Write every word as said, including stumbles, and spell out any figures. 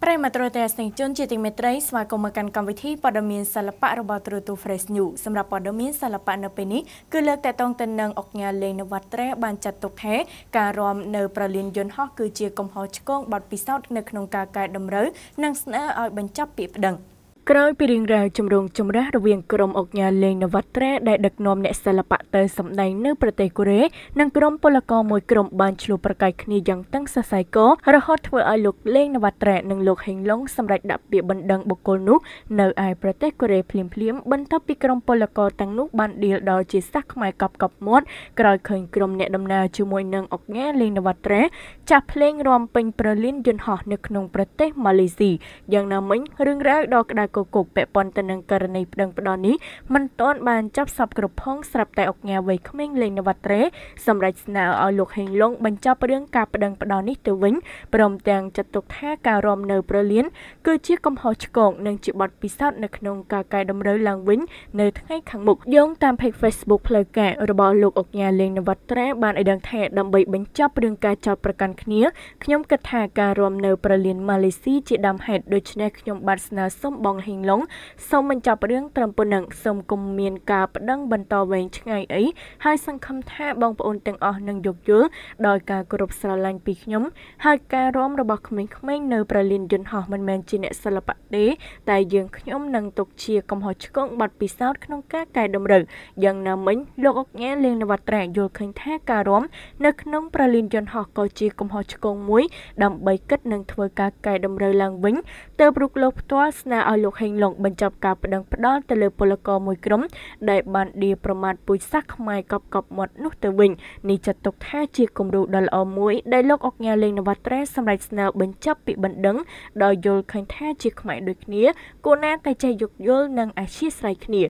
ប្រិយមិត្តទស្សនិកជនជាទីមេត្រីស្វាគមន៍មកកាន់កម្មវិធីព័ត៌មានសិល្បៈរបស់ទូរទស្សន៍ Fresh News សម្រាប់ព័ត៌មានសិល្បៈនៅពេលនេះគឺលើកតែតងទៅនឹងអុកញ៉ាលេងនវត្រែបានចាត់ទុកថាការរាំនៅប្រលានយន្តហោះគឺជាកំហុសឆ្គងបទពិសោធន៍នៅក្នុងការកែតម្រូវនិងស្នើឲ្យបញ្ចប់ពាក្យប្តឹងក្រោយពីរឿងរ៉ាវជំរងចម្រាស់រវាងក្រុមអុកញ៉ាលេងនវត្រែដែលដឹកនាំអ្នកសិល្បៈទៅសម្ដែងនៅប្រទេសកូរ៉េនិងក្រុមពលករមួយក្រុមបានឆ្លោះប្រកែកគ្នាយ៉ាងតឹងសរសៃករហូតធ្វើឲ្យលោកលេងនវត្រែនិងលោកហេងឡុងសម្រេចដាក់ពាក្យបណ្ដឹងបុគ្គលនោះនៅឯប្រទេសកូរ៉េភ្លាមៗបន្ទាប់ពីក្រុមពលករទាំងនោះបានដៀលដល់ជាសាសខ្មែរកប់កប់មាត់ក្រោយឃើញក្រុមអ្នកដំណើរជាមួយនឹងអុកញ៉ាលេងនវត្រែចាស់ភ្លេងរាំពេញប្រលានយន្តហោះនៅក្នុងប្រទេសម៉ាឡេស៊ីយ៉ាងណាមិញរឿងរ៉ាវដ៏ក្តៅគគុកពាក់ព័ន្ធទៅនឹងករណីប្តឹងផ្តល់នេះមិនទាន់បានចាប់សពគ្រប់ផងស្រាប់តែអុកញ៉ាវ័យក្មេងលេងនវត្រែសម្រាប់ស្នើឲ្យលោកហេងឡុងបញ្ចប់រឿងការប្តឹងផ្តល់នេះទៅវិញព្រមទាំងចាត់ទុកថាការរាំនៅប្រលានគឺជាកំហុសឆ្គងនិងជាបទពិសោធន៍នៅក្នុងការកែតម្រូវឡើងវិញនៅថ្ងៃខាងមុខយោងតាម Page Facebook ផ្លូវការរបស់លោកអុកញ៉ាលេងនវត្រែបានឲ្យដឹងថាដើម្បីបញ្ចប់រឿងការចោទប្រកាន់គ្នាខ្ញុំគិតថាការរាំនៅប្រលានម៉ាឡេស៊ីជាដើមហេតុដូច្នេះខ្ញុំបានស្នើសុំបងហេងឡុងសូមបញ្ចប់រឿងត្រឹមប៉ុណ្ណឹងសូមកុំមានការប្តឹងបន្តវែងឆ្ងាយអីហើយសង្ឃឹមថាបងប្អូនទាំងអស់នឹងយោគយល់ដោយការគោរពស្រឡាញ់ពីខ្ញុំហើយការរាំរបស់ក្មេងៗនៅប្រលានយន្តហោះមិនមែនជាអ្នកសិល្បៈទេតែយើងខ្ញុំនឹងទុកជាកំហុសឆ្គងបទពិសោធន៍ក្នុងការកែតម្រូវយ៉ាងណាមិញលោកអុកញ៉ាលេងនវត្រែយល់ឃើញថាការរាំនៅក្នុងប្រលានយន្តហោះក៏ជាកំហុសឆ្គងមួយដើម្បីគិតនឹងធ្វើការកែតម្រូវឡើងវិញទើបរុកលោកផ្ទាល់ស្នើឲ្យលោកហេងឡុងបញ្ចប់ការប្តឹងផ្តល់ទៅលើពលករមួយក្រុមដែលបានដៀប្រមាថពូជសាសន៍ខ្មែរកប់កប់មាត់នោះទៅវិញនេះចាត់ទុកថាជាគំរូដ៏ល្អមួយដែលលោកអុកញ៉ាលេងនវត្រែសម្រាប់ស្នើបញ្ចប់ពីបណ្ដឹងដោយយល់ឃើញថាជាខ្មែរដូចគ្នាគួរណាតែចេះយោគយល់និងអធ្យាស្រ័យគ្នា